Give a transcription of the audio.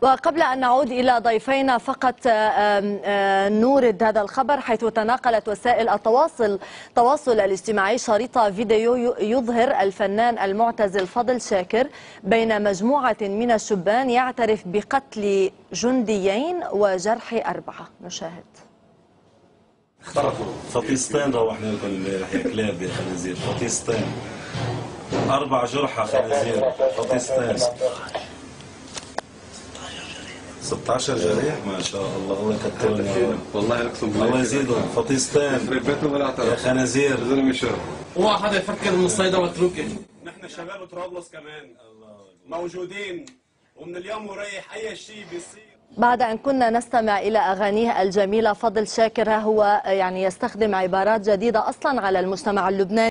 وقبل أن نعود إلى ضيفينا فقط نورد هذا الخبر، حيث تناقلت وسائل التواصل الاجتماعي شريط فيديو يظهر الفنان المعتزل فضل شاكر بين مجموعة من الشبان يعترف بقتل جنديين وجرح 4. نشاهد. فطيستين روحنا لكم امبارح يا كلاب يا خنازير، فطيستين 4 جرحى خنازير، فطيستين 16 جريح ما شاء الله. الله يكترهم والله اقسم بالله الله يزيدهم. فطيستين يا خنازير. اوعى حدا يفكر من الصيدا واتركه. نحن شباب طرابلس كمان موجودين، ومن اليوم ورايح اي شيء بيصير. بعد أن كنا نستمع إلى أغانيه الجميلة، فضل شاكر هو يستخدم عبارات جديدة أصلا على المجتمع اللبناني.